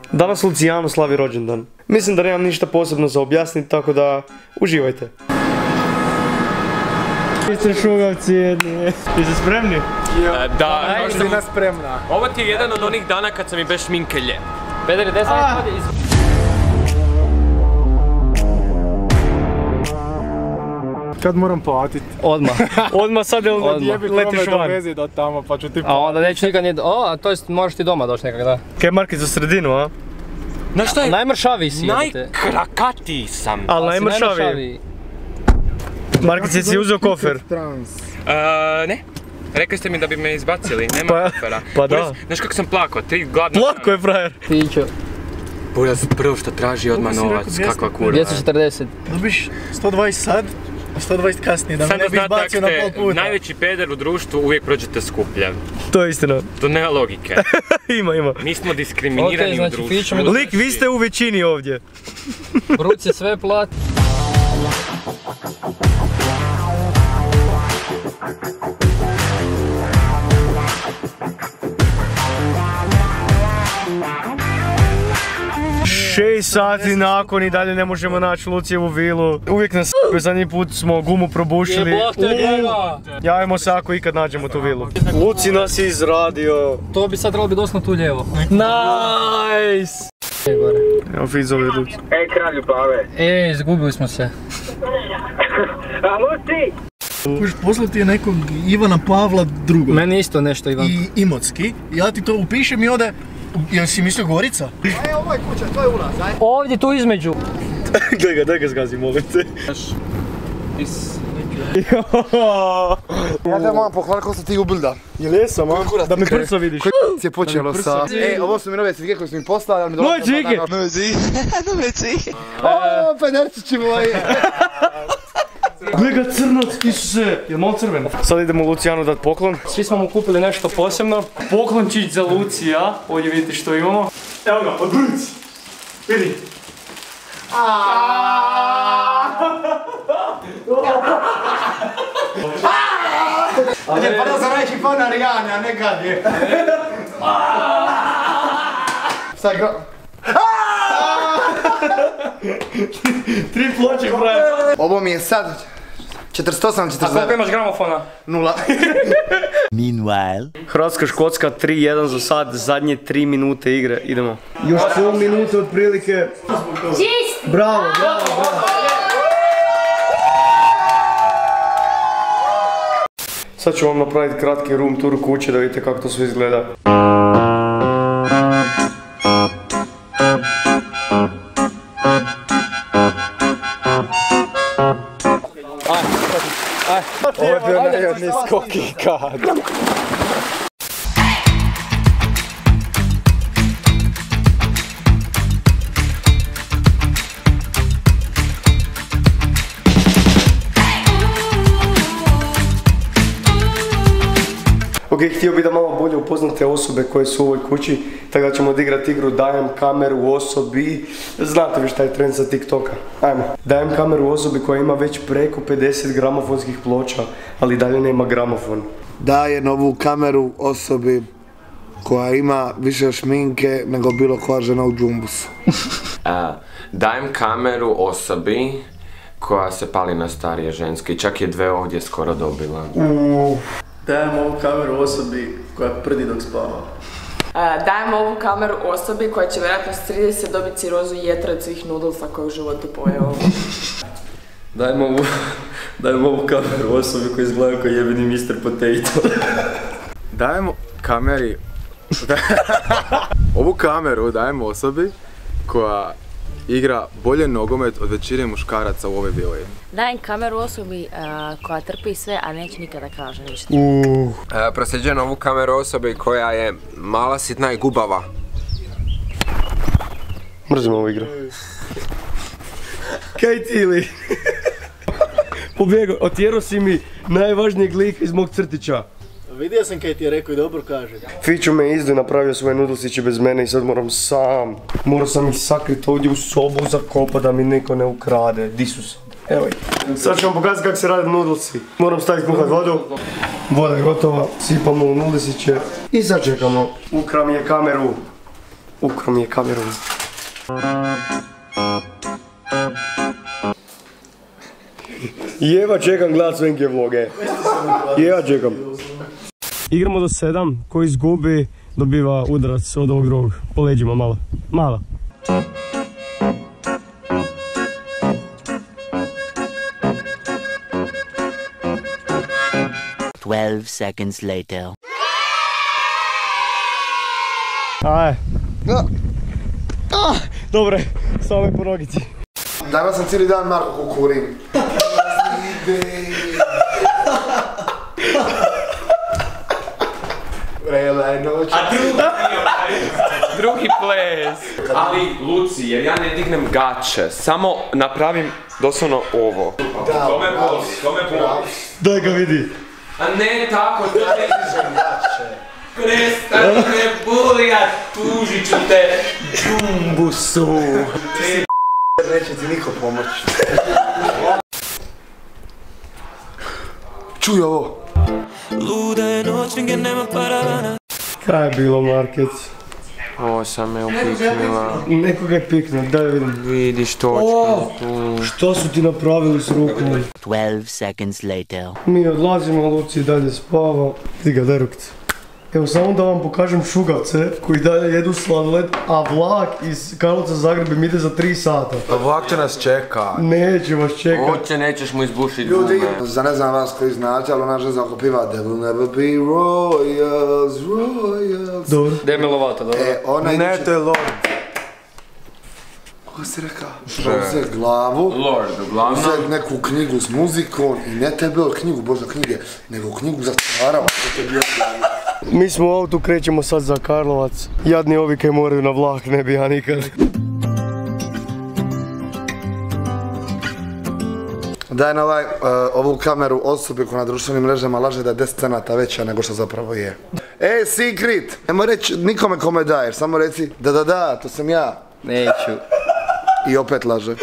Danas Lucijano slavi rođendan. Mislim da nemam ništa posebno za objasniti, tako da uživajte. Vi ste šugavci jedni. Jeste spremni? Da, Žena spremna. ovo ti je jedan od onih dana kad sam i bez šminke lje. Peder, gdje sam izvodi? Kad moram platiti? Odmah sad letiš van. Vezi do tamo pa ću ti A onda neću nikad nije... O, to jest moraš ti doma doći nekak, da. Kaj market za sredinu, a? Znaš šta je? Najmršaviji si. Najkrakatiji sam. Ali najmršaviji. Market si uzeo kofer. Ne. Rekli ste mi da bi me izbacili, nema kofera. Pa da. Znaš kako sam plakao, 3 gladna. Plako je frajer. Piću. Buraz prvo što traži odmah novac, kakva kurva. 240. Dobiš 120 sad, a 120 kasnije, da me ne bi izbacio na pol puta. Najveći peder u društvu uvijek prođete skuplje. To je istina. To nema logike. Ima. Mi smo diskriminirani u društvu. Lik, vi ste u većini ovdje. Ruci sve plati. Šest sati nakon i dalje ne možemo naći Lucijevu vilu. Uvijek nas zadnji put smo gumu probušili. Javimo se ako ikad nađemo tu vilu. Luci nas je izradio. To bi sad trebalo biti doslovno tu lijevo. Nice! Evo Fizove Luci. Ej, kralju plave. Izgubili smo se. A Luci! Poslati je nekog Ivana Pavla II. Meni isto nešto, Ivan. I Imotski. Ja ti to upišem i ode... Jel si mislio Gorica? Ovo je kuća, to je ulaz, aj. Ovdje tu između. Daj ga zgazi, molim te. Ja te moram pohvaliti kako sam ti ubilda. Jel jesam, a? Da mi prsa vidiš. Je počelo sa... ovo su mi nove cvike koje su mi poslali. Moje cvike! Nove cvike! Oooo, pederčići moji! Gle ga crnac, Isuse! Jel malo crven? Sad idemo Lucijanu dat poklon. Svi smo mu kupili nešto posebno. Poklončić za Lucija. Ovdje vidite što imamo. Evo ga, odvrci! Vidi! Ne, pa da sam reći ponar Janja, ne kad je. Sad go... 3 ploče, frajer. Ovo mi je sad 48, 47. A koliko imaš gramofona? 0. Meanwhile. Hrvatska-Škotska 3-1 za sad, zadnje 3 minute igre, idemo. Još pol minute otprilike. Čist! Bravo. Sad ću vam napraviti kratki room tour kuće da vidite kako to sve izgleda. Ovo je bio najodniji skok ikad. Ok, htio bih da malo bolje upoznate osobe koje su u ovoj kući, tako da ćemo odigrati igru dajem kameru osobi, znate vi šta je trend sa TikToka, ajmo. Dajem kameru osobi koja ima već preko 50 gramofonskih ploča, ali dalje nema gramofon. Daje novu kameru osobi koja ima više šminke nego bilo koja žena u džumbusu. Dajem kameru osobi koja se pali na starije ženske i čak je 2 ovdje skoro dobila. Dajem ovu kameru osobi koja prdi dok spava. Dajem ovu kameru osobi koja će vjerojatno s 30 dobiti cirozu jetra od svih noodlesa koje u životu pojeo. Dajem ovu kameru osobi koja izgleda kao jebeni Mr. Potato. Dajemo kameri... Ovu kameru dajemo osobi koja igra bolje nogomet od većine muškaraca u ovoj vili. Dajem kameru osobi koja trpi sve, a neće nikada kaže ništa. Prosljeđujem ovu kameru osobi koja je mala, sitna i gubava. Mrzim ovu igru. Kaj ti li? Pobjegao, otjerao si mi najvažnijeg lika iz mog crtića. Vidio sam kaj ti je rekao i dobro kaže. Fiću me izdu, napravio svoje nudelsiće bez mene i sad moram sam. Morao sam ih sakriti ovdje u sobu zakopa da mi niko ne ukrade. Di su se? Evo ih. Sad ću vam pokazati kako se rade nudelsi. Moram staviti kuhat vodu. Voda je gotova, sipamo u nudelsiće i sad čekamo. Ukra mi je kameru. Ukro mi je kameru. Jeva čekam gledat Svenke vloge. Jeva čekam. Igramo do 7, ko izgubi dobiva udarac od ovog drugog. Po leđima malo. Malo. Seconds later. Aj. Dobre, samo me po nogici. Danas sam cijeli dan Marko kukurim. Vrela je noć. A drugi ples. Ali Luci, jer ja ne dignem gače, samo napravim doslovno ovo. To me boli. Daj ga vidi. A ne tako, da ne dižem gače. Prestani me bulijat, tužit ću te, džumbusu. Neće ti niko pomoći. Čuj ovo. Luda je noć, nigdje nema paravana. Kaj je bilo, Markec? Ovo sam me upiknula. Nekoga je piknuo, daj vidim. Vidiš točku tu. Što su ti napravili s rukom? 12 seconds later. Mi odlazimo, Luci dalje spava. Vidi ga, daj rukice. Evo samo da vam pokažem šugavce koji dalje jedu sladoled, a vlak iz Karlovca Zagreb im ide za 3 sata. Pa vlak će nas čeka. Neće vas čekat. Hoće, nećeš mu izbušiti Ljudi, gume. za ne znam vas koji znate, ali ona žena ako piva There will never be royals, royals. Dobro. Demi Lovato, dobro. Ne, to je Lord. Kako si rekao? Uzet glavu, Lord, uglavnom. uzet neku knjigu s muzikom i ne tebe od knjigu, boža knjige, nego knjigu za stvarava. Mi smo u autu, krećemo sad za Karlovac. Jadni ovi kaj moraju na vlak, ne bi ja nikad. Daj na ovu kameru osobi koja na društvenim mrežama laže da je 10 centata veća nego što zapravo je. Ej, secret! Nemoj reći nikome kome daješ, samo reci da, to sam ja. Neću. I opet laže.